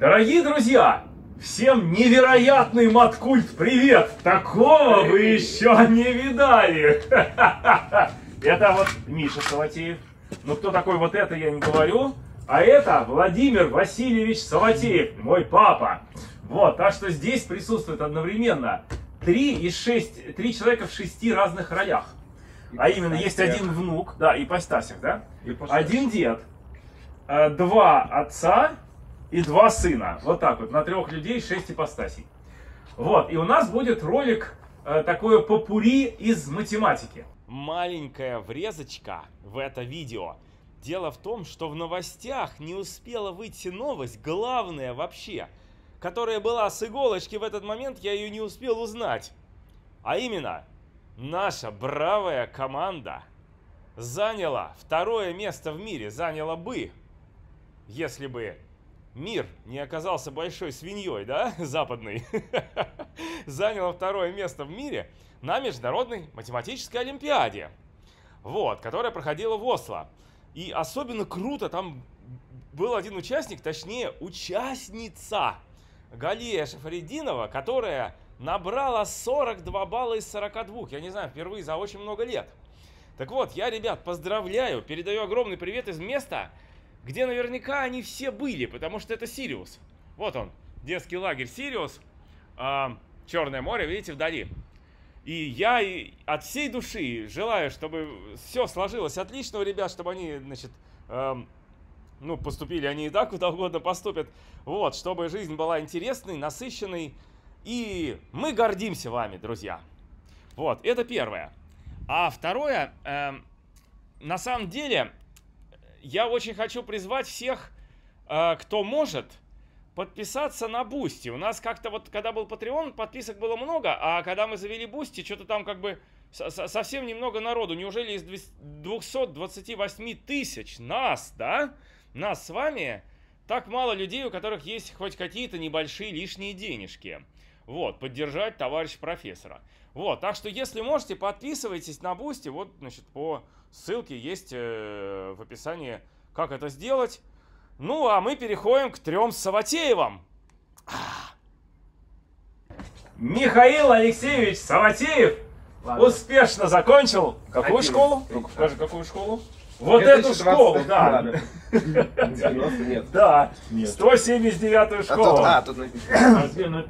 Дорогие друзья, всем невероятный маткульт привет! Такого вы еще не видали! Это вот Миша Саватеев. Ну кто такой вот это, я не говорю. А это Владимир Васильевич Саватеев, мой папа. Вот, так что здесь присутствует одновременно три человека в 6 разных ролях. А именно, есть один внук, да, ипостасях, да? Один дед, 2 отца и 2 сына. Вот так вот, на 3 людей 6 ипостасей. Вот, и у нас будет ролик такое попурри из математики. Маленькая врезочка в это видео. Дело в том, что в новостях не успела выйти новость, главная вообще, которая была с иголочки в этот момент, я ее не успел узнать. А именно, наша бравая команда заняла 2-е место в мире, заняла бы, если бы мир не оказался большой свиньей, да, западной, заняла 2-е место в мире на Международной математической олимпиаде, вот, которая проходила в Осло. И особенно круто, там был один участник, точнее участница, Галия Шафариддинова, которая набрала 42 балла из 42, я не знаю, впервые за очень много лет. Так вот, я, ребят, поздравляю, передаю огромный привет из места, где наверняка они все были, потому что это Сириус. Вот он, детский лагерь Сириус, Черное море, видите, вдали. И я от всей души желаю, чтобы все сложилось отлично у ребят, чтобы они, значит, ну, поступили они и так, куда угодно поступят. Вот, чтобы жизнь была интересной, насыщенной. И мы гордимся вами, друзья. Вот, это первое. А второе, на самом деле, я очень хочу призвать всех, кто может, подписаться на Бусти. У нас как-то вот, когда был Patreon, подписок было много, а когда мы завели Бусти, что-то там как бы совсем немного народу. Неужели из 228 тысяч нас, да, нас с вами, так мало людей, у которых есть хоть какие-то небольшие лишние денежки? Вот, поддержать товарища профессора. Вот, так что, если можете, подписывайтесь на Бусти. Вот, значит, по ссылке есть в описании, как это сделать. Ну, а мы переходим к 3 Саватеевым. Михаил Алексеевич Саватеев успешно закончил какую школу? Ну, покажи, какую школу? Вот эту школу, да. 90 нет. Да, 179-ю школу. Тут написано.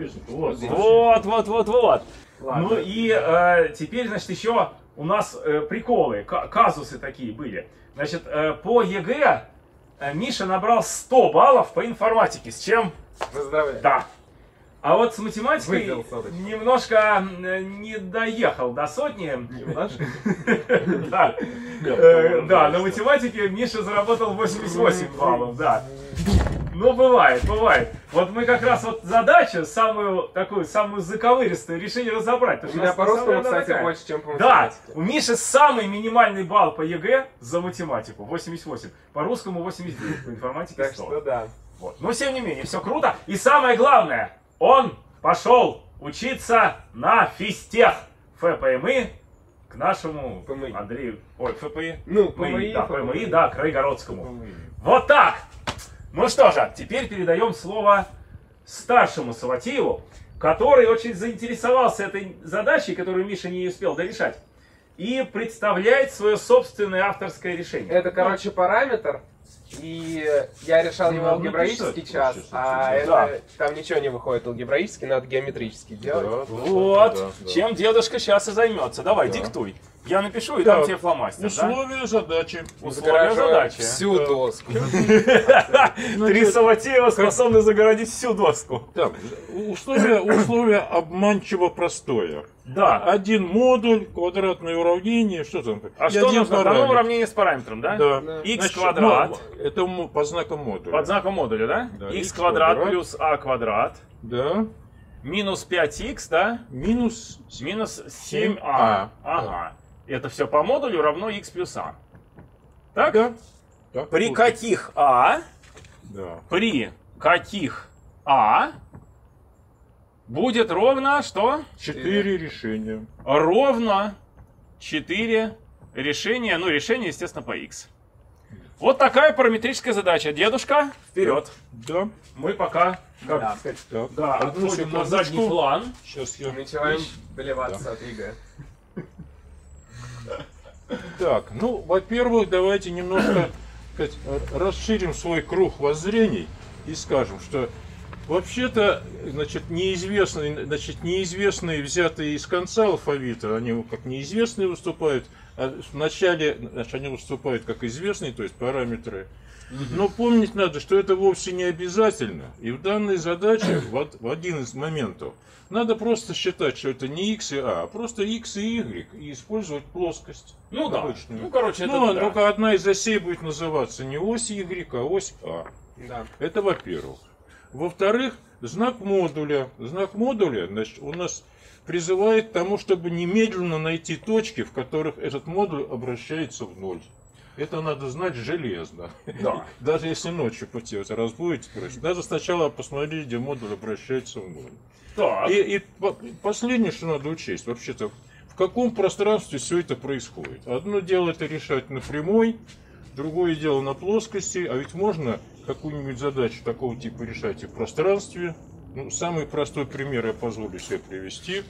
Вот. Ну и теперь, значит, еще у нас приколы, казусы такие были. Значит, по ЕГЭ Миша набрал 100 баллов по информатике, с чем? Поздравляю. Да. А вот с математикой немножко не доехал до сотни. Немножко? Да, на математике Миша заработал 88 баллов, да. Ну, бывает. Вот мы как раз вот задачу, самую заковыристую, решили разобрать. У меня по русскому, кстати, больше, чем по Да, математике. у Миши самый минимальный балл по ЕГЭ за математику, 88. По русскому 89, по информатике 100. Так что да. Вот. Но тем не менее, все круто. И самое главное, он пошел учиться на физтех ФПМИ к нашему ПМИ. Андрею. Ой, ФПИ. Ну, ПМИ, да, ПМИ, да, Крайгородскому. Вот так. Ну что же, теперь передаем слово старшему Саватееву, который очень заинтересовался этой задачей, которую Миша не успел дорешать, и представляет свое собственное авторское решение. Это, короче, параметр. И я решал его алгебраически час, а это там ничего не выходит алгебраически, надо геометрически делать. Вот, чем дедушка сейчас и займется. Давай, диктуй. Я напишу и дам тебе фломастер. Условия задачи. Условия задачи. Всю доску. 3 Саватеева способны загородить всю доску. Так, условие обманчиво простое. Да. Один модуль, квадратное уравнение, что там? А что нужно? Дано уравнение с параметром, да? Да. Х Значит, квадрат. Это по знакам модуля. Под знаком модуля, да? Да, Х x квадрат квадрат. плюс а квадрат. Да. Минус 5х, да? Минус 7а. Ага. Это все по модулю равно х плюс а. Так? Да. Так, При вот. каких а? Да. При каких а будет ровно что? 4 решения. Ровно 4 решения. Ну, решение, естественно, по х. Вот такая параметрическая задача. Дедушка, вперед. Да. Мы пока Да. Так. да, Одну отходим на секундочку. задний план. Сейчас я... Начинаем доливаться от ЕГЭ. Так, ну, во-первых, давайте немножко сказать, расширим свой круг воззрений и скажем, что вообще-то, значит, неизвестные, взятые из конца алфавита, они как неизвестные выступают, а в начале, значит, они выступают как известные, то есть параметры. Но помнить надо, что это вовсе не обязательно. И в данной задаче, в один из моментов, надо просто считать, что это не x и a, а просто x и y, и использовать плоскость. Ну да. обычную. Ну, короче, это Ну, да. только одна из осей будет называться не ось y, а ось а. Да. Это во-первых. Во-вторых, знак модуля. Знак модуля, значит, у нас призывает к тому, чтобы немедленно найти точки, в которых этот модуль обращается в ноль. Это надо знать железно. Да. Даже если ночью пути разбудите, надо сначала посмотреть, где модуль обращается в ноль. Так. И последнее, что надо учесть, вообще-то, в каком пространстве все это происходит. Одно дело это решать на прямой, другое дело на плоскости, а ведь можно какую-нибудь задачу такого типа решать и в пространстве. Ну, самый простой пример я позволю себе привести.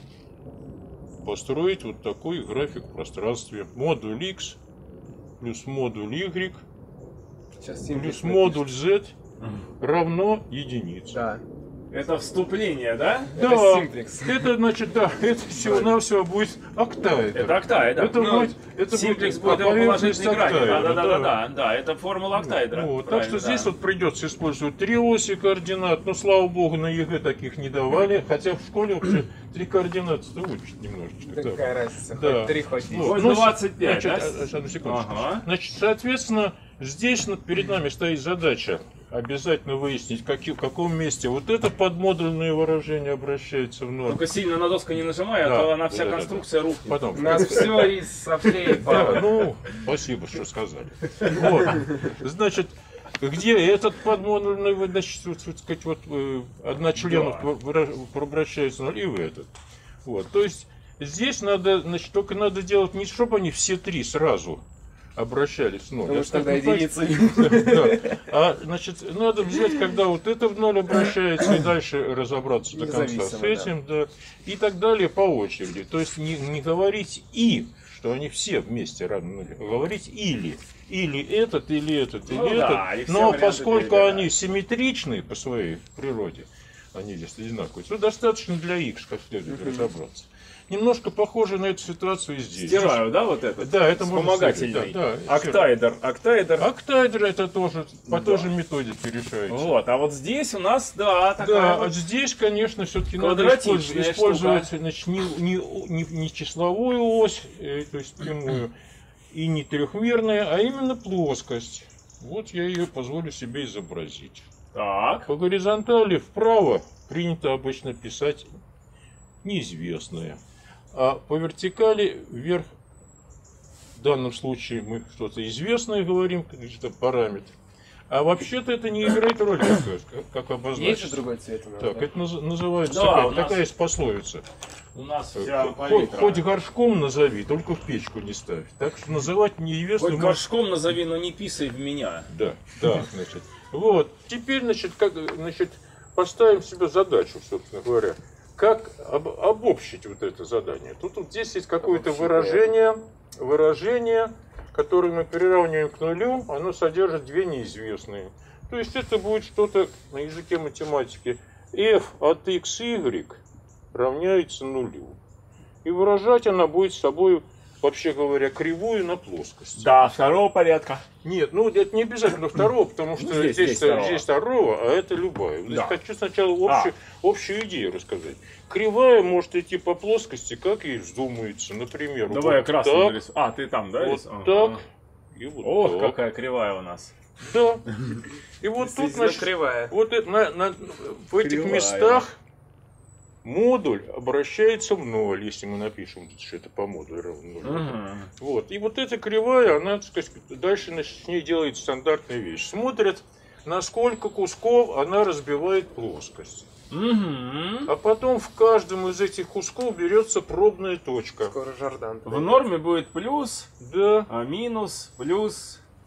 Построить вот такой график в пространстве. Модуль x плюс модуль y Сейчас плюс модуль z равно единице. Да. Это вступление, да? Да, Это симплекс. это значит, да, это всего-навсего будет октаэдр. Это октаэдр. Это Ну, будет, симплекс будет его поверхность положительной грани. октаэдра, Да, это формула октаэдра. Вот, так Правильно, что здесь да. вот придется использовать 3 оси координат. Но, слава богу, на ЕГЭ таких не давали. Хотя в школе вообще 3 координаты учат немножечко. Какая Да. разница? Да. Хоть 3, хоть 10. Вот. Хоть Ну, 25, значит, да? одну секундочку. Ага. Значит, соответственно, здесь перед нами стоит задача обязательно выяснить, в каком месте вот это подмодульное выражение обращается в ноль. Только сильно на доску не нажимай, Да, а то она вся да, да, конструкция рухнет. Потом. У нас все из соплей Да, пало. ну, спасибо, что сказали. Вот. Значит, где этот подмодульный, значит, вот сказать, вот, одночленов обращается в ноль, и в этот. Вот. То есть здесь надо, значит, только надо делать не чтобы они все три сразу обращались в ноль. Потому что тогда единицы. Да. А, значит, надо взять, когда вот это в ноль обращается, и дальше разобраться до конца с Независимо, этим, да. И так далее по очереди. То есть не говорить «и», что они все вместе равны нулю, а говорить «или». Или этот, или этот, или Ну да, этот. и все Но варианты поскольку перебирать. они симметричны по своей природе, они здесь одинаковые, то достаточно для x как следует разобраться. Немножко похоже на эту ситуацию и здесь. Стираю, да, вот это? Да, это можно вспомогательный. стереть, да, да, Октаэдр. Октаэдр это тоже по Да. той же методике решается. Вот, а вот здесь у нас, да, такая Да, вот. а здесь, конечно, все-таки надо Квадратичная использовать штука. значит, не числовую ось, то есть прямую, и не трехмерная, а именно плоскость. Вот я ее позволю себе изобразить. Так. По горизонтали вправо принято обычно писать неизвестное, а по вертикали вверх, в данном случае мы что-то известное говорим, какой-то параметр. А вообще-то это не играет роли, как обозначить. Есть же другой цвет у нас, Так, да? это называется Да, у нас- такая есть пословица. У нас вся Хоть горшком назови, только в печку не ставь. Так что называть неизвестным... Хоть горшком назови, но не писай в меня. Да, значит. Вот. Теперь, значит, поставим себе задачу, собственно говоря. Как обобщить вот это задание? Тут вот здесь есть какое-то выражение, которое мы приравниваем к нулю, оно содержит две неизвестные. То есть это будет что-то на языке математики. f от x, y равняется нулю. И выражать она будет собой, вообще говоря, кривую на плоскости. Да, второго порядка. Нет, ну это не обязательно второго, потому что Ну, здесь здесь второго, а это любая. Да. Хочу сначала общую идею рассказать. Кривая может идти по плоскости, как ей вздумается. Например, Давай я вот красный так, нарисую. А, ты там, да? вот рисуешь? так Ага. и вот Ох, так. какая кривая у нас. Да. И вот тут, Действительно значит, кривая. вот это, в этих Кривая. местах модуль обращается в ноль, если мы напишем, что это по модулю равно нулю. Мгм. Вот. И вот эта кривая, она, так сказать, дальше с ней делает стандартная вещь. Смотрят, на сколько кусков она разбивает плоскость. Мгм. А потом в каждом из этих кусков берется пробная точка. Скоро Жордан. В норме будет плюс, Да. а минус, плюс.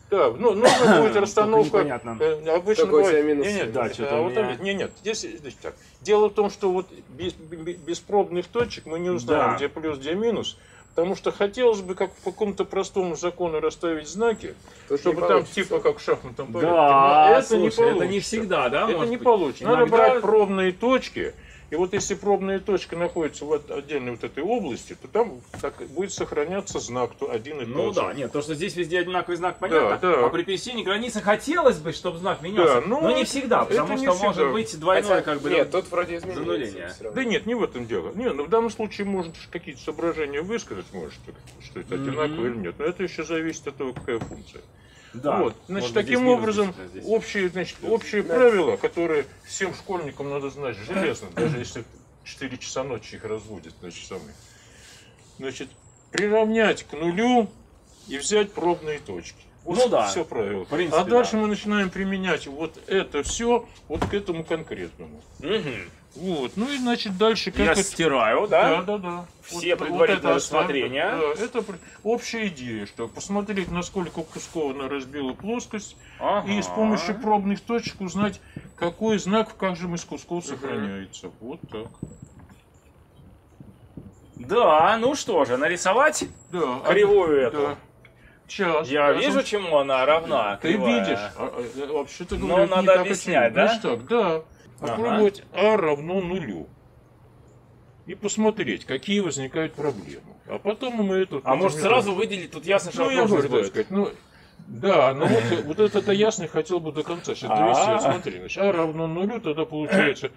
Да, ну, нужно будет расстановка. Непонятно. Обычно Какой у тебя бывает. минус? Нет, Да, что-то у вот меня- нет. Здесь, значит, так. Дело в том, что вот без пробных точек мы не узнаем, Да. где плюс, где минус. Потому что хотелось бы, как по какому-то простому закону, расставить знаки, Тут чтобы не там получится. типа как в шахматном порядке. Да, Но это слушай, не это получится. не всегда, да? Это может не быть? получится. Надо Иногда- брать пробные точки. И вот если пробная точка находится в отдельной вот этой области, то там так будет сохраняться знак, то один и Ну тот же. да, нет, то, что здесь везде одинаковый знак, понятно. Да. А при пересечении границы хотелось бы, чтобы знак менялся. Да, но но не всегда, это потому не что всегда. может быть двойное, Хотя, как бы. нет, тут вроде изменилось. зануление. всё равно. Да нет, не в этом дело. Не, ну в данном случае можно какие-то соображения высказать, может, что это одинаково или нет. Но это еще зависит от того, какая функция. Да. Вот. Значит, Может быть, таким здесь минус, образом, здесь. общие правила, которые всем школьникам надо знать железно, даже если 4 часа ночи их разводят, значит, приравнять к нулю и взять пробные точки. Вот Ну да. все правило. В принципе, А дальше да. мы начинаем применять вот это все вот к этому конкретному. Мгм. Вот. Ну и значит дальше как Я это... стираю, да? Да. Все предварительные это рассмотрения. оставим. Да, это общая идея, что посмотреть, насколько кусков она разбила плоскость, Ага. и с помощью пробных точек узнать, какой знак в каждом из кусков сохраняется. Вот так. Да, ну что же, нарисовать Да. кривую эту. Да. Сейчас. Я вижу, чему она равна. Ты кривая. видишь. Вообще-то Но говоря, надо не так объяснять, очевидно. да? Значит так, да. Ага. Попробовать А равно нулю. И посмотреть, какие возникают проблемы. А потом мы это... А может сразу выделить, тут ясно, что Ну, я вопрос говорю, будет. так сказать, да, но вот это ясно хотел бы до конца сейчас довести. Смотри, значит, А равно нулю, тогда получается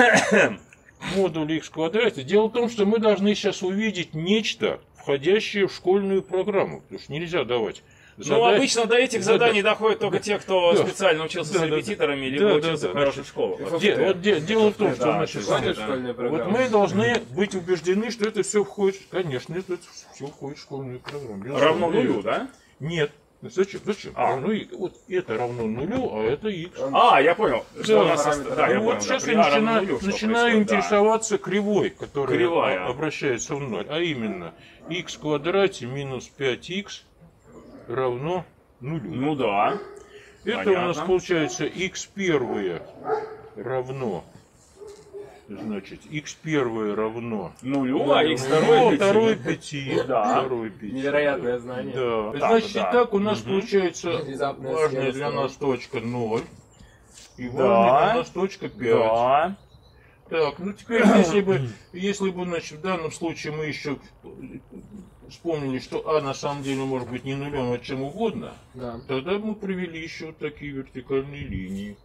модуль х в квадрате. Дело в том, что мы должны сейчас увидеть нечто, входящее в школьную программу. Потому что нельзя давать Ну, обычно до этих заданий доходят только те, кто Да. специально учился с Да. репетиторами, либо Да, учился да, в хороших школах. Дело в том, что Да, значит, ты знаешь, Входит в школьную вот программу. мы должны быть убеждены, что это все входит, конечно, это все входит в школьную программу. Равно нулю, да? Нет. Зачем? Ну, вот это равно нулю, а это х. А, я понял. Что Да, у нас да, я вот понял. сейчас да. я При А равно нулю, что начинаю происходит, да. интересоваться кривой, которая Кривая. обращается в ноль. А именно, х в квадрате минус 5х равно нулю. Ну да. Это понятно. у нас получается х первое равно, значит, х первое равно Нулю, а х второй второй 5. Да. Второй 5. Невероятное знание. Да. Так, Значит, да. итак, у нас получается Внезапная важная схема для сторон. нас точка 0. И Да. важная для нас точка 5. Да. Так, ну теперь, если бы, значит, в данном случае мы еще вспомнили, что А на самом деле может быть не нулем, а чем угодно, Да. тогда мы провели еще вот такие вертикальные линии.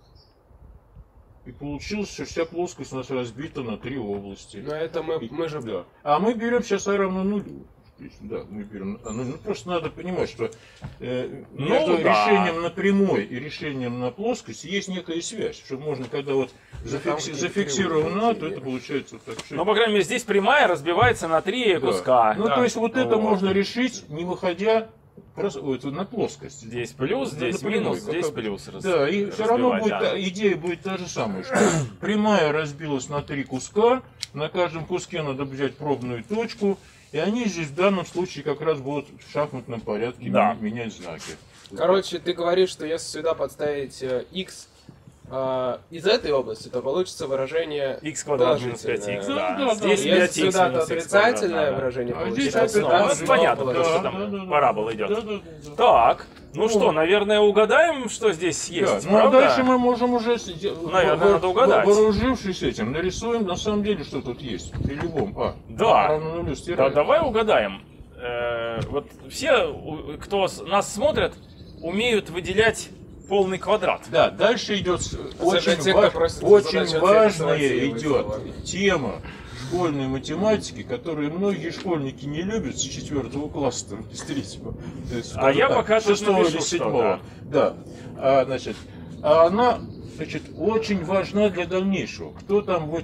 И получилось, что вся плоскость у нас разбита на 3 области. Но это мы же... Да. А мы берем сейчас А равно нулю. То есть, да, мы берем. Ну, просто надо понимать, что между да. решением на прямой и решением на плоскости есть некая связь. Что можно, когда вот зафиксировано А, то это получается вот так. Ну, по крайней мере, здесь прямая разбивается на 3 Да. куска. Ну, Да. то есть вот это Вот. можно решить, не выходя на плоскость. Здесь плюс, здесь Напрямую, минус, как здесь обычно. плюс. Да, и все равно разбивать, будет, да. идея будет та же самая, что прямая разбилась на 3 куска, на каждом куске надо взять пробную точку, и они здесь в данном случае как раз будут в шахматном порядке Да. менять знаки. Короче, ты говоришь, что если сюда подставить x из этой области, то получится выражение Х квадрат минус положительное. 5х, Да, да. да, Здесь Если 5х сюда минус то х отрицательное квадрат, да. выражение А получится. здесь а опять сюда Ну, да, это понятно, положительное. потому что Да, там да, да. парабола идет. Да. Так, ну что, наверное, угадаем, что здесь Да, есть, ну а правда? дальше мы можем уже, Наверное, надо угадать. вооружившись этим, нарисуем на самом деле, что тут есть при любом Да. равно нулю Да, стираем. давай угадаем. Вот все, кто нас смотрит, умеют выделять полный квадрат. Да, дальше идет очень, те, кто просит очень задачу важная ответить идет словами. тема школьной математики, которую многие школьники не любят с 4 класса, с 3-го. То есть, А я пока тут 6 напишу, или что 7. Да. Значит, она очень важна для дальнейшего. Кто там в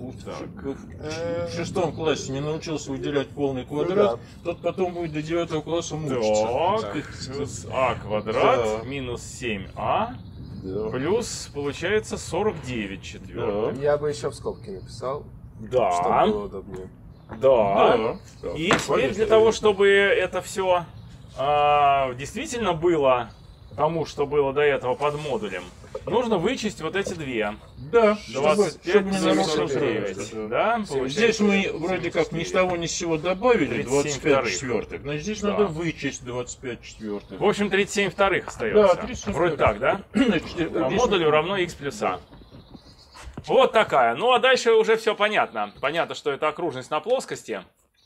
6 классе не научился выделять полный квадрат, тот потом будет до 9 класса мучиться. Так, плюс а квадрат Да. минус 7а плюс, получается, 49 четвертых. Я бы еще в скобки написал, чтобы Да, было удобнее. да. Да. И теперь для того, чтобы это все действительно было тому, что было до этого под модулем, нужно вычесть вот эти две. Да, 25, чтобы не нарушить 49. Да, Здесь мы вроде как ни с того ни с сего добавили 25 четвертых, значит здесь Да. надо вычесть 25 четвертых. В общем, 37 вторых остается. Да, 37 Вроде так, да? Значит, А здесь- модулю равно x плюс а. Вот такая. Ну а дальше уже все понятно. Понятно, что это окружность на плоскости.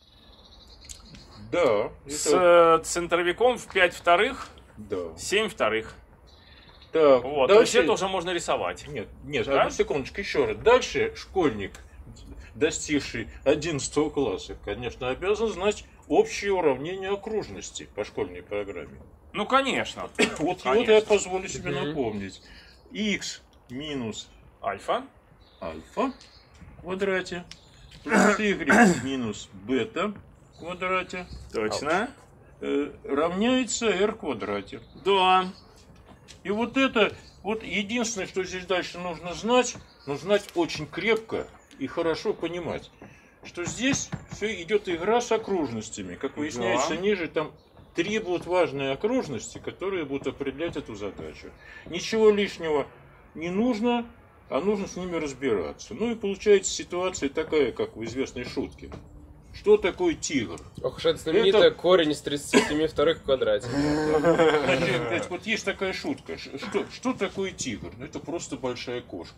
Да, С это- центровиком в 5 вторых, да. 7 вторых. Так, Вот, то есть дальше... это уже можно рисовать. Нет, Да? одну секундочку, еще раз. Дальше школьник, достигший 11 класса, конечно, обязан знать общее уравнение окружности по школьной программе. Ну, конечно. Вот Конечно. его-то я позволю себе напомнить. X минус Альфа. альфа в квадрате плюс y минус бета в квадрате Точно. равняется r в квадрате. Да. И вот это, вот единственное, что здесь дальше нужно знать очень крепко и хорошо понимать, что здесь все идет игра с окружностями. Как выясняется Да. ниже, там три будут важные окружности, которые будут определять эту задачу. Ничего лишнего не нужно, а нужно с ними разбираться. Ну и получается ситуация такая, как в известной шутке. Что такое тигр? Ох уж это знаменитый корень из 37 вторых в квадрате. Значит, вот есть такая шутка. Что такое тигр? Ну, это просто большая кошка.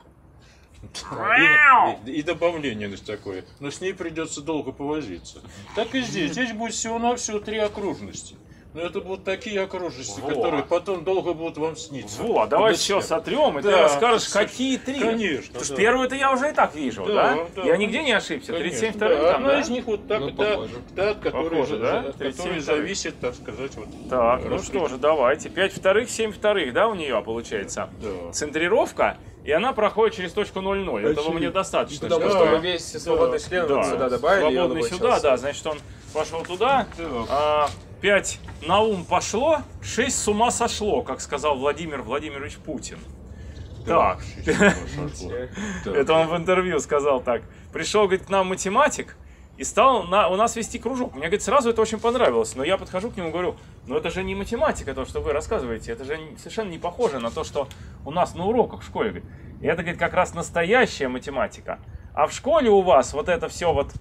И добавление есть такое. Но с ней придется долго повозиться. Так и здесь. Здесь будет всего-навсего три окружности. Но это будут такие окружности, Во. которые потом долго будут вам сниться. Вот, давай Вот все это. сотрем, и ты Да, расскажешь, слушай, какие три. конечно, Потому что да. первую-то я уже и так вижу, Да, да? да. Я нигде не ошибся. Конечно, 37 вторых да. там, Одна да? из них вот так, Ну, та, похоже. от которой, Похоже, да? от 37 которой вторых. зависит, так сказать, вот. Так, ну раскрытие. что же, давайте. 5 вторых, 7 вторых, да, у нее получается? Да. Центрировка, и она проходит через точку 0,0. Этого Очевидно. мне достаточно. Потому чтобы- что мы весь свободный член Да, вот сюда добавили, и он свободный сюда, обучился. да, значит он пошел туда, Так. 5 на ум пошло, 6 с ума сошло, как сказал Владимир Владимирович Путин. Так, это он в интервью сказал так. Пришел, говорит, к нам математик и стал у нас вести кружок. Мне, говорит, сразу это очень понравилось, но я подхожу к нему и говорю, ну это же не математика, то, что вы рассказываете, это же совершенно не похоже на то, что у нас на уроках в школе. Говорит. И это, говорит, как раз настоящая математика. А в школе у вас вот это все вот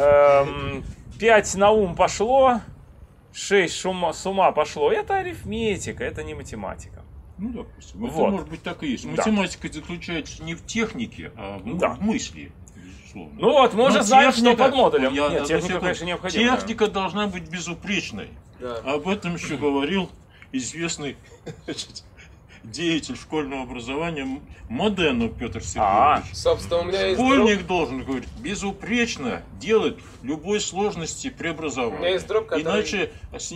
5 на ум пошло, 6 с ума пошло. Это арифметика, это не математика. Ну, допустим. Вот. Это может быть так и есть. Да. Математика заключается не в технике, а в, Да. в мысли, безусловно. Ну вот, мы Но уже знаем, что техника- под модулем. Я- Нет, одну техника, секунду. конечно, необходима. Техника должна быть безупречной. Да. Об этом еще говорил известный значит, деятель школьного образования Моденов Петр Сергеевич. Собственно, у меня есть Школьник должен, говорит, безупречно делать любой сложности преобразования. У меня есть друг, который- Иначе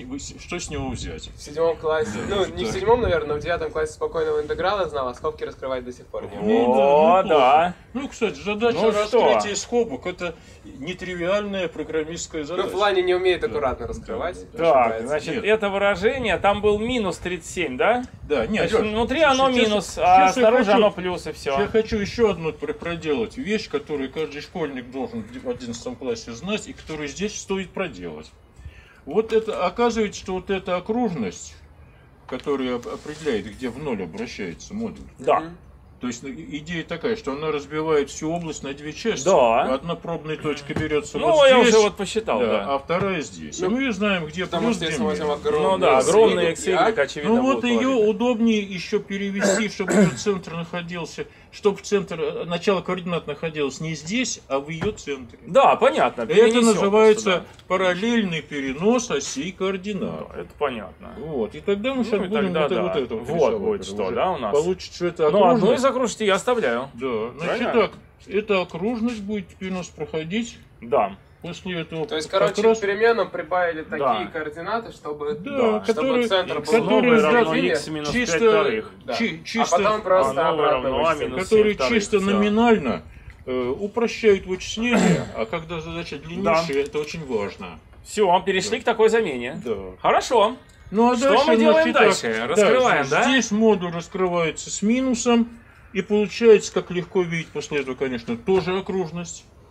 что с него взять? в 7 классе, ну не в 7, наверное, но в 9 классе спокойного интеграла знал, а скобки раскрывать до сих пор не умею. О, неплохо. да. Ну, кстати, задача Ну раскрытия скобок — это нетривиальная программистская Ну, задача. в плане не умеет аккуратно раскрывать. Так, ошибается. значит, Нет. это выражение, там был минус 37, да? Да, нет, Значит, Лёш, внутри оно сейчас- минус, сейчас а я снаружи хочу- оно плюс, и все. Я хочу еще одну проделать вещь, которую каждый школьник должен в 11 классе знать, и которую здесь стоит проделать. Вот это, оказывается, что вот эта окружность, которая определяет, где в ноль обращается модуль, Да. то есть идея такая, что она разбивает всю область на две части. Да. Одна пробная точка берется Ну, вот я здесь, уже вот посчитал, да. а вторая здесь. Ну, и мы знаем, где Потому плюс, что где если мы возьмем минус. огромный Ну да, огромный X, Y, X, очевидно, Ну вот будут ее положительные. удобнее еще перевести, чтобы этот центр находился, чтобы начало координат находилось не здесь, а в ее центре. Да, понятно. Это перенесем называется просто, параллельный перенос осей да. координат. Да, это понятно. Вот, и тогда мы Ну, сейчас и будем тогда да. вот это Вот рисовать. будет Это что, уже да, у нас? Получится, что это Ну, одну окружность. из окружностей я оставляю. Да, значит Правильно? так, эта окружность будет теперь у нас проходить Да. после этого. То есть, как короче, раз- к переменам прибавили Да. такие координаты, чтобы, Да, чтобы которые- центр был которые Новое в равно середине, x минус 5 чисто- вторых. да. чисто- А потом просто А новое обратно равно а вычтем. минус которые 7 вторых, чисто всё. номинально упрощают вычисление, а когда задача длиннейшая, это очень важно. Все, перешли к такой замене. Да. Хорошо. Ну а Что дальше, мы делаем значит, так, дальше? Раскрываем, да? Здесь модуль раскрывается с минусом, и получается, как легко видеть после этого, конечно, тоже окружность.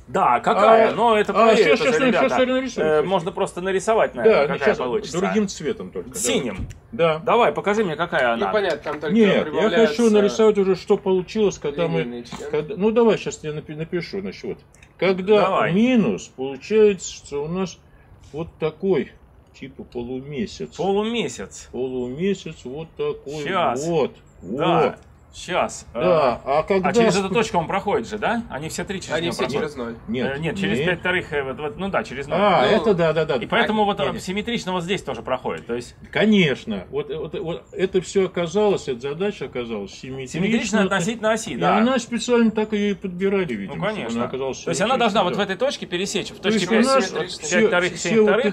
Да, какая? Но это проверить сейчас уже, ребята. нарисую. Можно просто нарисовать, наверное, Да, какая сейчас получится. другим цветом только. Синим. Да. Давай, покажи мне, какая она. Ну понятно, там только Нет, я прибавляется хочу нарисовать уже, что получилось, когда мы... линейный член. Ну давай, сейчас я напишу, значит, вот. Когда Давай. минус, получается, что у нас вот такой, типа полумесяц. Полумесяц. Полумесяц вот такой. Щас. Вот. Да. Вот. Сейчас. Да, а когда... А через эту точку он проходит же, да? Они все три через Они него все проходят. через 0. Нет, через 5 вторых, ну да, через 0. А, Ну, это да. И поэтому вот Нет. симметрично вот здесь тоже проходит. То есть Конечно. Вот это все оказалось, эта задача оказалась симметрично симметрично. относительно оси, И да. она специально так ее и подбирали, видимо. Ну, конечно. чтобы она оказалась То есть она должна вот в симметричной, этой точке пересечь. В да. То точке есть у нас симметрично. 5 вторых, 7 вторых.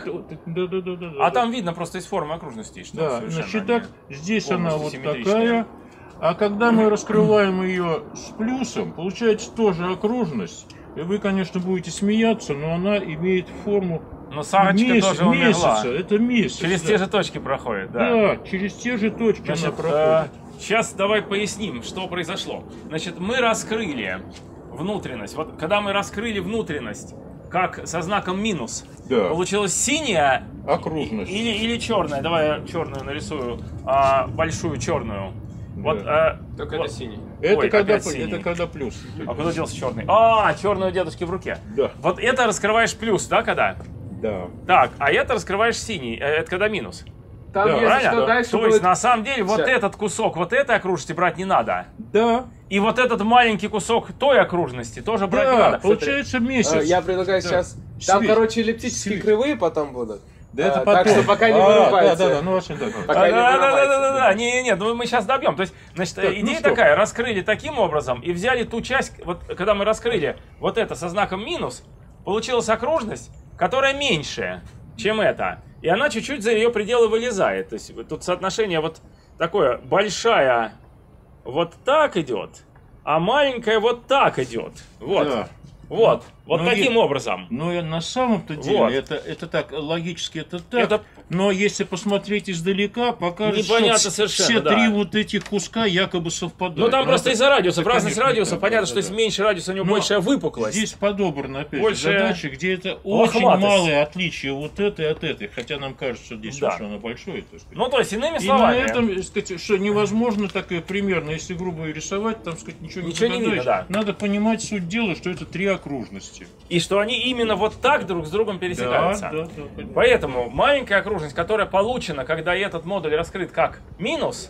Да. А там видно просто из формы окружности, что Да, совершенно значит не- так, здесь она вот полностью симметричная. такая. А когда мы раскрываем ее с плюсом, получается тоже окружность. И вы, конечно, будете смеяться, но она имеет форму Но Сарочка тоже умерла. месяца. Это месяц. Через да. те же точки проходит, да. Да, через те же точки она Значит, проходит. сейчас давай поясним, что произошло. Значит, мы раскрыли внутренность. Вот когда мы раскрыли внутренность, как со знаком минус, Да. получилась синяя Окружность. или черная. Давай я черную нарисую, большую черную. Вот, Только вот. это синий. Это, Ой, когда, опять синий. это когда плюс. А куда делся черный? А, черный у дедушки в руке. Да. Вот это раскрываешь плюс, да, когда? Да. Так, а это раскрываешь синий. Это когда минус. Там, Да. если Правильно? что, дальше То есть, будет... на самом деле, вот Всё. этот кусок вот этой окружности брать не надо. Да. И вот этот маленький кусок той окружности тоже брать не Да, надо. получается месяц. Я предлагаю Да. сейчас... Там, Свет. короче, эллиптические Свет. кривые потом будут. Да это Так потом. что пока не Да, вырубается. да, ну очень да. Пока не вырубается. Да. Не, ну мы сейчас добьем. То есть, значит, Так, ну идея что? такая: раскрыли таким образом и взяли ту часть, вот когда мы раскрыли вот это со знаком минус, получилась окружность, которая меньше, чем это. И она чуть-чуть за ее пределы вылезает. То есть тут соотношение вот такое: большая вот так идет, а маленькая вот так идет. Вот. Да. Вот. Вот Ну, таким образом. Ну, на самом-то деле, Вот. это так, логически это так. Это- Но если посмотреть издалека, покажется, Непонятно что совершенно, все да. три вот этих куска якобы совпадают. Ну там Но просто это- из-за радиусов, это, разность конечно, радиусов. не так, Понятно, да, что да. если меньше радиуса, у него Но большая выпуклость. Здесь подобраны, опять Больше же, задачи, где это очень лохматость. малое отличие вот этой от этой. Хотя нам кажется, что здесь Да. очень оно большое. Так сказать. Ну, то есть, иными И на словами, этом, так сказать, что невозможно такое примерно, если грубо рисовать, там, сказать, ничего не Ничего не видно, догадаешь. да. Надо понимать суть дела, что это три окружности. и что они именно вот так друг с другом пересекаются. Да. Поэтому маленькая окружность, которая получена, когда этот модуль раскрыт как минус,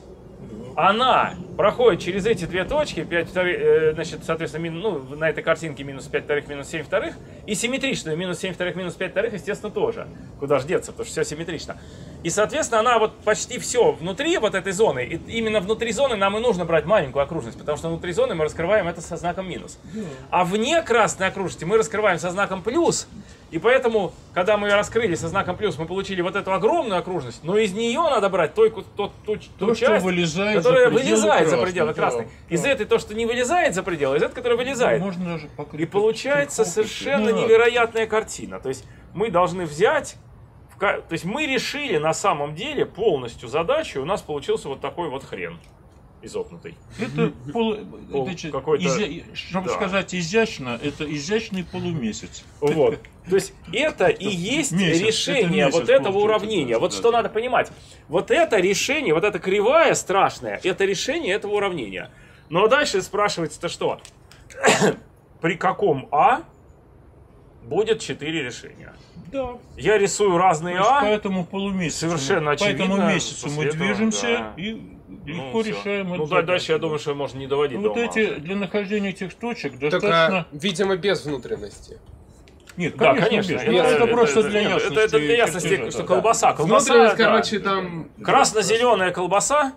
она проходит через эти две точки, 5 вторых, значит, соответственно, ну, на этой картинке минус 5 вторых, минус 7 вторых, и симметричную минус 7 вторых, минус 5 вторых, естественно, тоже. Куда ж деться, потому что все симметрично. И, соответственно, она вот почти все внутри вот этой зоны, и именно внутри зоны нам и нужно брать маленькую окружность, потому что внутри зоны мы раскрываем это со знаком минус. А вне красной окружности мы раскрываем со знаком плюс, и поэтому, когда мы ее раскрыли со знаком плюс, мы получили вот эту огромную окружность, но из нее надо брать ту То, что часть, вылезает которая за пределы вылезает за красной, пределы да, красной. да. Из этой то, что не вылезает за пределы, из этой, которая вылезает. Можно даже покрыть И получается фокусы. совершенно Да. невероятная картина. То есть мы должны взять, то есть мы решили на самом деле полностью задачу, и у нас получился вот такой вот хрен изогнутый. Это какой-то- чтобы да. сказать изящно, это изящный полумесяц. Вот. То есть это и есть Месяц, решение это месяц вот этого получается, уравнения. да, Вот да, что да. надо понимать. Вот это решение, вот эта кривая страшная, это решение этого уравнения. Но дальше спрашивается-то что? При каком А будет 4 решения? Да. Я рисую разные А. По этому полумесяцу, Совершенно по этому очевидно, месяцу мы после этого, движемся да. и Ну, легко всё. решаем Ну эту да, задачу, дальше я да. думаю, что можно не доводить до Вот ума. эти, для нахождения этих точек Только, достаточно... видимо, без внутренности. Нет, Да, конечно, конечно. без. Это просто для нет, ясности. Это для ясности, чертежа, что да. колбаса. Колбаса, Внутренность, да. короче, там... Красно-зеленая колбаса.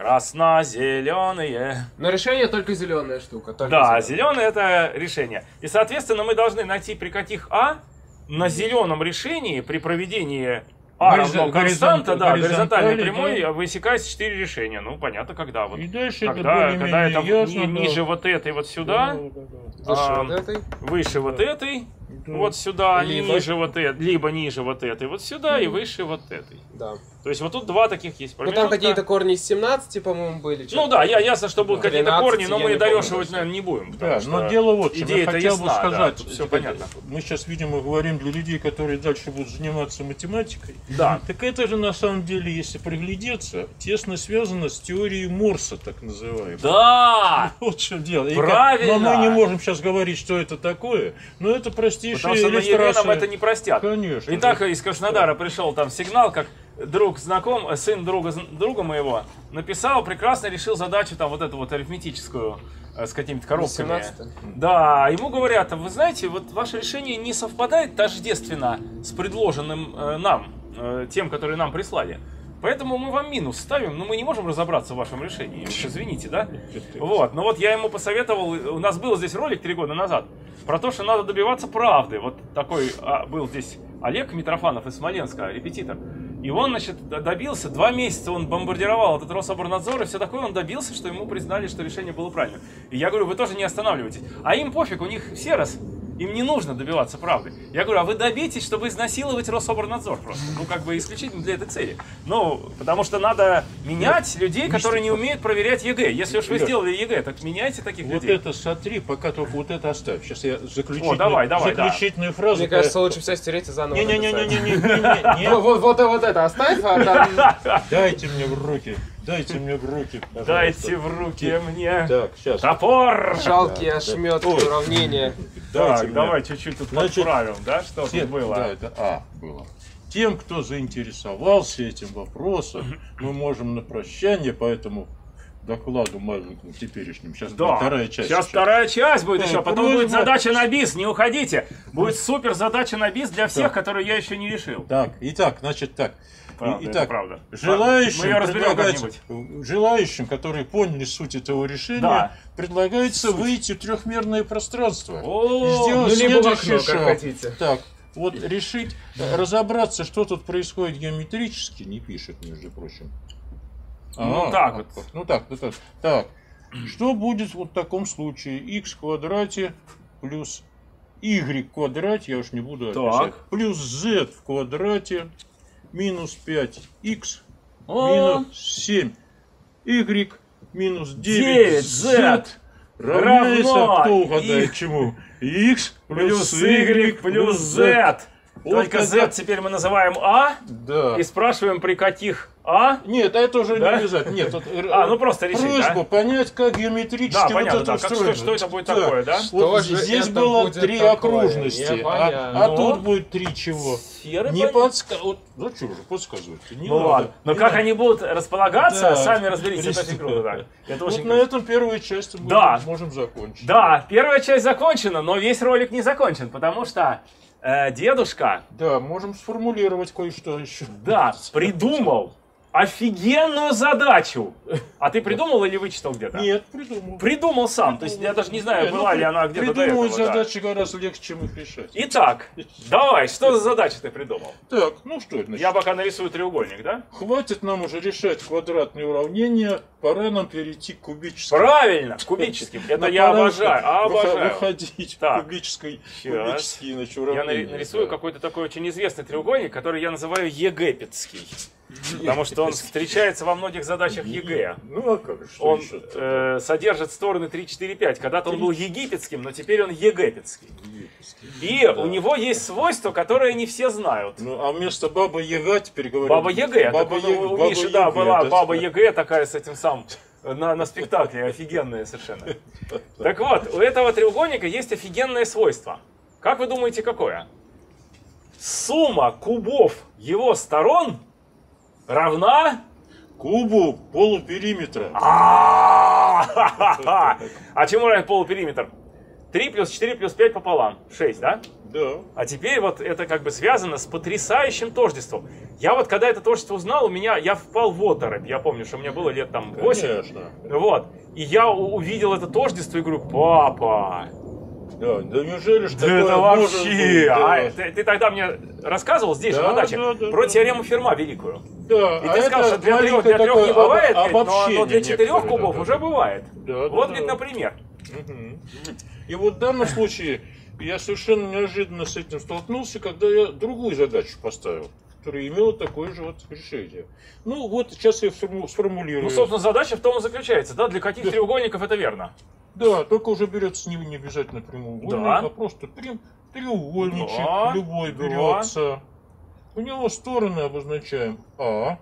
Красно-зеленые. Но решение только зеленая штука. только Да, зелёная. зеленое это решение. И, соответственно, мы должны найти при каких А на зеленом решении при проведении А равно константа, да, горизонтальной горизонтали, прямой, да. высекается 4 решения. Ну, понятно, когда. Вот. И дальше это Когда более-менее это ясно. да. ниже вот этой вот сюда, Выше А, вот этой. выше вот этой, вот сюда, Либо. ниже вот этой, либо ниже вот этой, вот сюда и выше вот этой. Да. То есть вот тут два таких есть Ну промежутка. там какие-то корни из 17, по-моему, были. Ну да, ясно, что будут какие-то 13, корни, но я мы не помню дорешивать, точно. наверное, не будем. Да, но дело вот, что я идея-то хотел бы ясна, сказать, да, все понятно. Мы сейчас, видимо, говорим для людей, которые дальше будут заниматься математикой. Да. Так это же на самом деле, если приглядеться, тесно связано с теорией Морса, так называемой. Да! Вот в чем дело. Правильно! Но мы не можем сейчас говорить, что это такое, но это простейшая Потому что на ЕГЭ иллюстрация. нам это не простят. Конечно. И так из Краснодара пришел там сигнал, как друг знаком, сын друга моего написал, прекрасно решил задачу там вот эту вот арифметическую с какими-то коробками. 17-й. Да, ему говорят, вы знаете, вот ваше решение не совпадает тождественно с предложенным нам, тем, которые нам прислали. Поэтому мы вам минус ставим, но мы не можем разобраться в вашем решении. Уж извините, да? Вот, но вот я ему посоветовал, у нас был здесь ролик 3 года назад, про то, что надо добиваться правды. Вот такой был здесь Олег Митрофанов из Смоленска, репетитор. И он, значит, добился, 2 месяца он бомбардировал этот Рособорнадзор и все такое, он добился, что ему признали, что решение было правильным. И я говорю, вы тоже не останавливайтесь. А им пофиг, у них все раз. Им не нужно добиваться правды. Я говорю, а вы добейтесь, чтобы изнасиловать Рособорнадзор просто. Ну, как бы исключительно для этой цели. Ну, потому что надо менять людей, которые не умеют проверять ЕГЭ. Если уж вы сделали ЕГЭ, так меняйте таких Вот людей. это смотри, пока только вот это оставь. Сейчас я заключительную, давай, заключительную фразу. Мне кажется, лучше все стереть и заново написать. Не-не-не-не-не-не. Вот это оставь, а там... Дайте мне в руки. Дайте мне в руки. Пожалуйста. Дайте в руки мне Так, сейчас. топор! Жалкие ошметки уравнения. Дайте Так, мне. давай чуть-чуть тут Значит, подправим, да, что тут было. Да, это было. Тем, кто заинтересовался этим вопросом, мы можем на прощание по этому докладу маленькому теперешнему. Сейчас будет вторая часть. Сейчас вторая часть будет Да, еще, потом просьба. будет задача на бис, не уходите. Будет супер задача на бис для всех, которые я еще не решил. Так, итак, значит так. Правда, это Итак, правда. желающим, Мы ее разберем предлагается- желающим, которые поняли суть этого решения, Да. предлагается выйти в трехмерное пространство. О, И сделать ну, либо в окно, следующий как шаг. хотите. Так, вот решить, разобраться, что тут происходит геометрически, не пишет, между прочим. Ну, так вот. Ну так. Так, что будет вот в таком случае? X в квадрате плюс y в квадрате, я уж не буду отвечать, плюс z в квадрате минус 5x минус 7 y минус 9z равняется, равно кто угадает y чему? X плюс y плюс z. Вот Только z теперь мы называем А Да. и спрашиваем, при каких А. Нет, это уже Да? не обязательно. Нет, вот, Ну просто решить, просьба да? понять, как геометрически Да, вот понятно, это да. Как, устроено. что это будет такое, да? Вот Что же здесь это было будет 3 такое? окружности, Непонятно. а тут будет 3 чего? Сферы, Не понятно. подсказывать. Ну что же, подсказывать. Не Ну надо. ладно. Но Не как надо. они будут располагаться, Да. сами разберитесь. Это Решите. очень круто, да. Это Вот очень на круто. этом первую часть мы Да. можем закончить. Да, первая часть закончена, но весь ролик не закончен, потому что дедушка, Да, можем сформулировать кое-что еще. да, придумал офигенную задачу. А ты придумал или вычитал где-то? Нет, придумал. Придумал сам. То есть я даже не знаю, была ли она где-то до Придумывать этого. Да. задачи гораздо легче, чем их решать. Итак, давай, что за задачу ты придумал? Так, ну что это значит? Я пока нарисую треугольник, да? Хватит нам уже решать квадратные уравнения, пора нам перейти к кубическим. Правильно, кубическим. Это я обожаю, обожаю. Выходить Так. в кубические, Щас. значит, Я уравнения. нарисую да. какой-то такой очень известный треугольник, который я называю египетский. Потому что он встречается во многих задачах ЕГЭ. Ну а как же, что Он еще? содержит стороны 3, 4, 5. Когда-то он был египетским, но теперь он египетский. И у него есть свойство, которое не все знают. Ну а вместо Баба Яга теперь говорят... Баба ЕГЭ. Баба Так Яга, у Баба Миши, да, Яга, была да. Баба ЕГЭ такая с этим самым на спектакле. Офигенная совершенно. Так вот, у этого треугольника есть офигенное свойство. Как вы думаете, какое? Сумма кубов его сторон равна... Кубу полупериметра. А чему равен полупериметр? 3 плюс 4 плюс 5 пополам. 6, да? Да. А теперь вот это как бы связано с потрясающим тождеством. Я вот когда это тождество узнал, я впал в оторопь. Я помню, что мне было лет там 8. Конечно. Вот. И я увидел это тождество и говорю, папа, Да, да неужели ж да такое это может вообще... быть? Да. А, ты тогда мне рассказывал здесь же Да, на даче да, про да. теорему Ферма великую. Да, И ты сказал, что для трех не такое бывает, но обобщение для 4 некоторое, кубов да, уже бывает. Да, да, Вот, да. говорит, например. И вот в данном случае я совершенно неожиданно с этим столкнулся, когда я другую задачу поставил, которая имела такое же вот решение. Ну вот сейчас я сформулирую. Ну, собственно, задача в том и заключается, да, для каких треугольников это верно. Да, только уже берется не обязательно прямоугольник, Да. а просто треугольничек Да. любой Да. берется. У него стороны обозначаем А,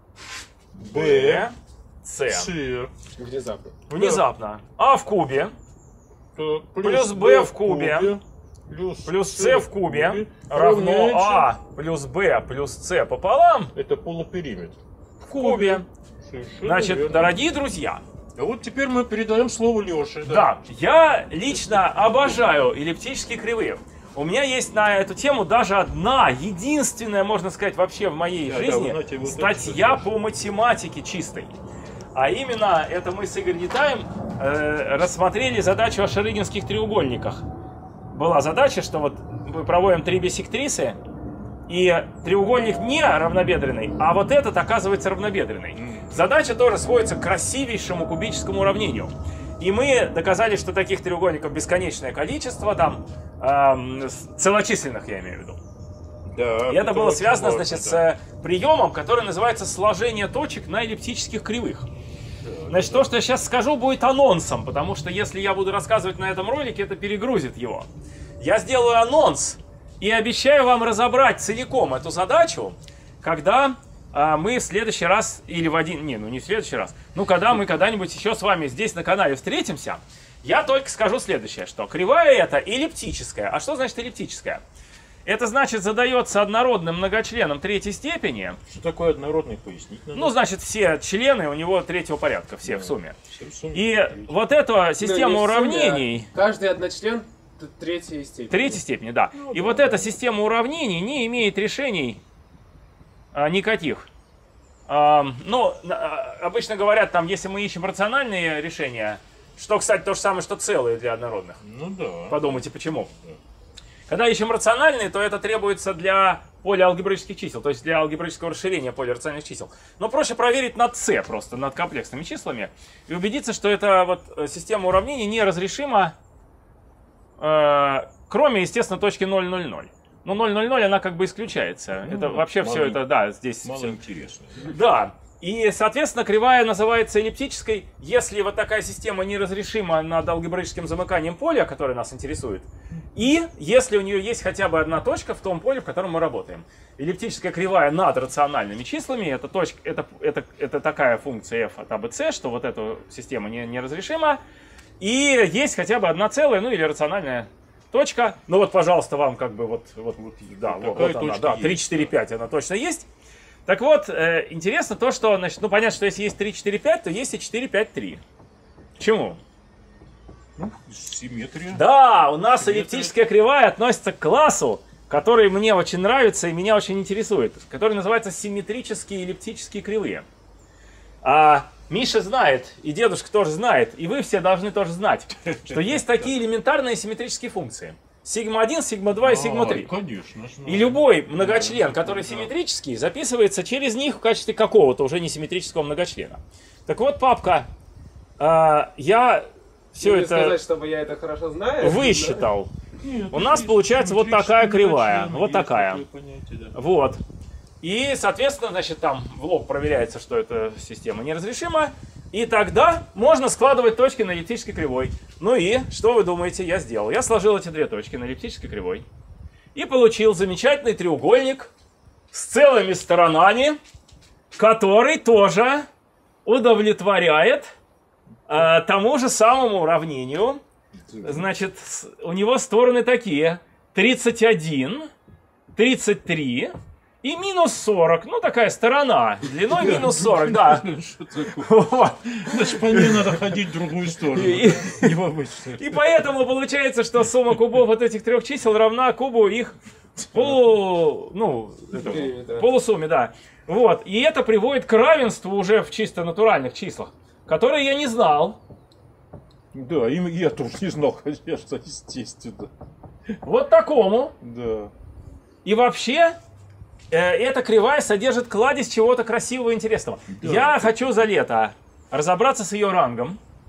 Б, С. С. Внезапно. Внезапно. А в кубе Так, Плюс Б в кубе. плюс С в кубе равно равняется- А плюс Б плюс С пополам Это полупериметр. в кубе. Совершенно Значит, верно. дорогие друзья, А вот теперь мы передаем слово Леше. да, я лично обожаю эллиптические кривые. У меня есть на эту тему даже одна, единственная, можно сказать, вообще в моей Да, да, жизни вы знаете, вот это статья что-то. по математике чистой. А именно, это мы с Игорем Нетаем рассмотрели задачу о шарыгинских треугольниках. Была задача, что вот мы проводим три биссектрисы, и треугольник не равнобедренный, а вот этот оказывается равнобедренный. Задача тоже сводится к красивейшему кубическому уравнению. И мы доказали, что таких треугольников бесконечное количество, там, целочисленных, я имею в виду. Да, И это было очень связано, важно, значит, да. с приемом, который называется сложение точек на эллиптических кривых. Значит, то, что я сейчас скажу, будет анонсом, потому что если я буду рассказывать на этом ролике, это перегрузит его. Я сделаю анонс и обещаю вам разобрать целиком эту задачу, когда мы в следующий раз, или в один, не в следующий раз, когда мы когда-нибудь еще с вами здесь на канале встретимся, я только скажу следующее, что кривая это эллиптическая. А что значит эллиптическая? Это значит задается однородным многочленом третьей степени. Что такое однородный, пояснить надо? Ну, значит, все члены у него третьего порядка, все в сумме. Все в сумме. И вот эта система Ну, не в сумме, уравнений... а каждый одночлен третьей степени. Третьей степени, да. И вот эта система уравнений не имеет решений никаких. Обычно говорят, там, если мы ищем рациональные решения, что, кстати, то же самое, что целые для однородных. Ну да. Подумайте, почему. Когда ищем рациональные, то это требуется для поля алгебраических чисел, то есть для алгебраического расширения поля рациональных чисел. Но проще проверить над c, просто над комплексными числами, и убедиться, что эта вот система уравнений неразрешима, кроме, естественно, точки 0, 0, 0. Но 0, 0, 0, она как бы исключается. Это вообще все это, да, здесь... Мало всё. интересно. Да. И, соответственно, кривая называется эллиптической, если вот такая система неразрешима над алгебраическим замыканием поля, которое нас интересует, и если у нее есть хотя бы одна точка в том поле, в котором мы работаем. Эллиптическая кривая над рациональными числами, это, точка, это такая функция f от a, b, c, что вот эта система неразрешима, и есть хотя бы одна целая, ну или рациональная точка. Ну вот, пожалуйста, вам как бы да, вот она, да, 3, 4, 5 она точно есть. Так вот, интересно то, что, значит, понятно, что если есть 3, 4, 5, то есть и 4, 5, 3. Почему? Симметрия. Да, у нас эллиптическая кривая относится к классу, который мне очень нравится и меня очень интересует, который называется симметрические эллиптические кривые. Миша знает, и дедушка тоже знает, и вы все должны тоже знать, что есть такие элементарные симметрические функции. Сигма-1, сигма-2 и сигма-3. Конечно. И любой многочлен, который симметрический, записывается через них в качестве какого-то уже несимметрического многочлена. Так вот, папка, я все Не это сказать, чтобы я это хорошо знаю. высчитал. Нет, У нас получается вот такая кривая, вот есть такая. такое понятие, да. Вот. И, соответственно, значит, там в лоб проверяется, что эта система неразрешима. И тогда можно складывать точки на эллиптической кривой. Ну и, что вы думаете, я сделал? Я сложил эти две точки на эллиптической кривой. И получил замечательный треугольник с целыми сторонами, который тоже удовлетворяет тому же самому уравнению. Значит, у него стороны такие: 31, 33 и минус 40. Ну, такая сторона. Длиной минус 40, да. Что такое? Вот. Значит, по ней надо ходить в другую сторону. И- Не в обычную. И поэтому получается, что сумма кубов от этих трех чисел равна кубу их полусумме, да. Вот. И это приводит к равенству уже в чисто натуральных числах, которые я не знал. Да, я тоже не знал, конечно, естественно. Вот такому. Да. И вообще, эта кривая содержит кладезь чего-то красивого и интересного. Да. Я хочу за лето разобраться с ее рангом.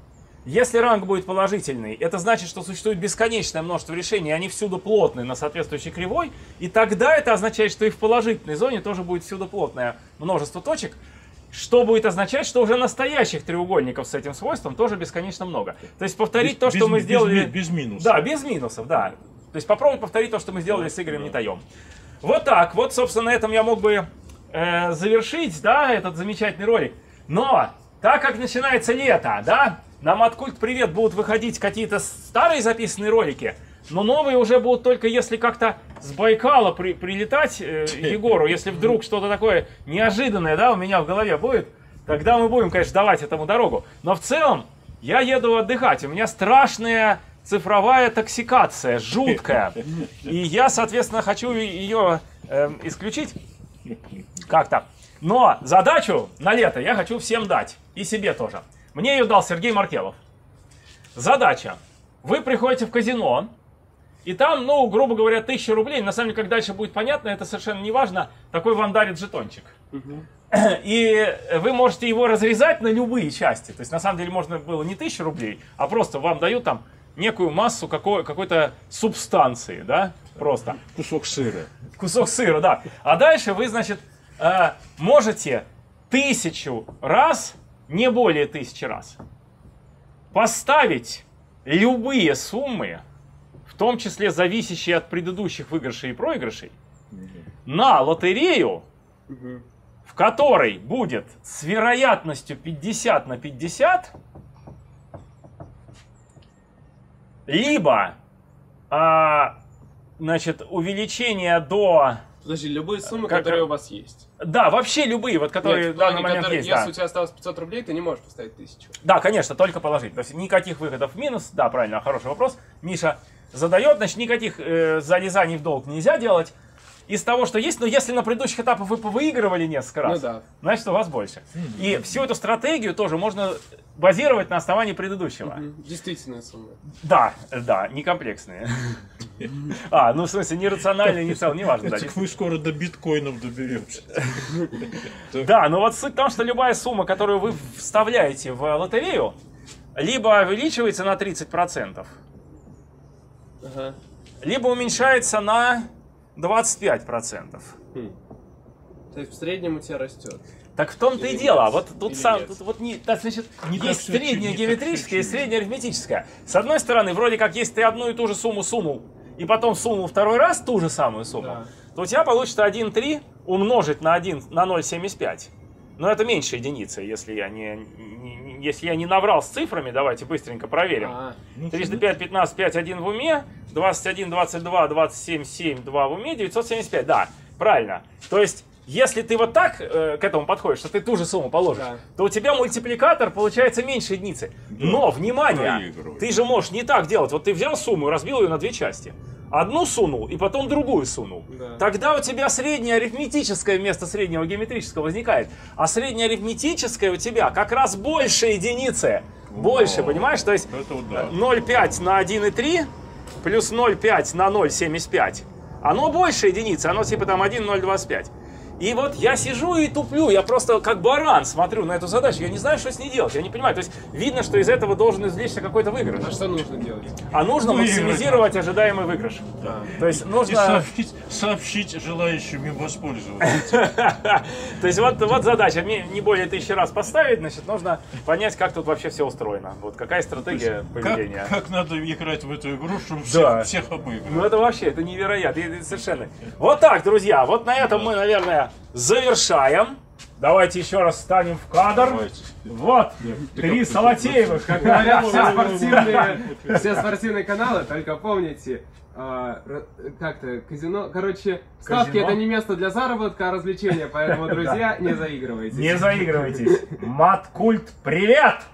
Если ранг будет положительный, это значит, что существует бесконечное множество решений, и они всюду плотные на соответствующей кривой, и тогда это означает, что и в положительной зоне тоже будет всюду плотное множество точек, что будет означать, что уже настоящих треугольников с этим свойством тоже бесконечно много. То есть повторить то, что мы сделали... Без минусов. Да, без минусов, да. То есть попробовать повторить то, что мы сделали с Игорем Нетаем. Вот так, вот, собственно, на этом я мог бы завершить, да, этот замечательный ролик. Но, так как начинается лето, да, на Маткульт Привет будут выходить какие-то старые записанные ролики, но новые уже будут только если как-то с Байкала прилетать Егору, если вдруг что-то такое неожиданное, да, у меня в голове будет, тогда мы будем, конечно, давать этому дорогу. Но в целом я еду отдыхать, у меня страшная цифровая токсикация, жуткая. И я, соответственно, хочу ее исключить как-то. Но задачу на лето я хочу всем дать, и себе тоже. Мне ее дал Сергей Маркелов. Задача. Вы приходите в казино, и там, ну, грубо говоря, 1000 рублей. На самом деле, как дальше будет понятно, это совершенно не важно. Такой вам дарит жетончик. И вы можете его разрезать на любые части. То есть, на самом деле, можно было не 1000 рублей, а просто вам дают там некую массу какой-то субстанции, да, просто. Кусок сыра. Кусок сыра, да. А дальше вы, значит, можете 1000 раз, не более 1000 раз, поставить любые суммы, в том числе зависящие от предыдущих выигрышей и проигрышей, на лотерею, в которой будет с вероятностью 50 на 50 либо значит, увеличение до... Подожди, любые суммы, которые у вас есть. Да, вообще любые, вот которые в данный момент есть. Если у тебя осталось 500 рублей, ты не можешь поставить 1000. Да, конечно, только положить. То есть никаких выходов в минус. Да, правильно, хороший вопрос. Миша задает, значит, никаких залезаний в долг нельзя делать. Из того, что есть, но если на предыдущих этапах вы повыигрывали несколько раз, значит, у вас больше. И всю эту стратегию тоже можно базировать на основании предыдущего. Действительные суммы. Да, да, не комплексные. Ну в смысле, не рациональные, не целые, не важно. Да, мы скоро до биткоинов доберемся. Да, но вот суть в том, что любая сумма, которую вы вставляете в лотерею, либо увеличивается на 30%, либо уменьшается на 25%. То есть в среднем у тебя растет. Так в том-то и дело. Вот тут значит, есть средняя геометрическая и средняя арифметическая. С одной стороны, вроде как, если ты одну и ту же сумму сунул, и потом сунул второй раз ту же самую сумму, то у тебя получится 1,3 умножить на 0,75. Но это меньше единицы, если я не наврал с цифрами. Давайте быстренько проверим. 305, 15, 5, 1 в уме, 21, 22, 27, 7, 2 в уме, 975. Да, правильно. То есть, если ты вот так к этому подходишь, что ты ту же сумму положишь, то у тебя мультипликатор получается меньше единицы. Но, внимание, ты же можешь не так делать. Вот ты взял сумму и разбил ее на две части. Одну сунул и потом другую сунул. Тогда у тебя среднее арифметическое вместо среднего геометрического возникает. А среднее арифметическое у тебя как раз больше единицы. Больше, понимаешь? То есть 0,5 на 1,3 плюс 0,5 на 0,75. Оно больше единицы, оно типа там 1,025. И вот я сижу и туплю, я просто как баран смотрю на эту задачу, я не знаю, что с ней делать, я не понимаю. То есть видно, что из этого должен извлечься какой-то выигрыш. А что нужно делать? А нужно максимизировать ожидаемый выигрыш. Да. То есть нужно... сообщить желающим им воспользоваться. То есть вот задача, не более 1000 раз поставить, значит, нужно понять, как тут вообще все устроено. Вот какая стратегия поведения. Как надо играть в эту игру, чтобы всех обыграть. Ну это вообще, это невероятно, это совершенно. Вот так, друзья, вот на этом мы, наверное, завершаем. Давайте еще раз встанем в кадр. Давайте. Вот, 3 Салатеевых. Как говорят все спортивные каналы, только помните, как-то казино. Короче, ставки это не место для заработка, а развлечения. Поэтому, друзья, не заигрывайтесь. Не заигрывайтесь. Маткульт, привет!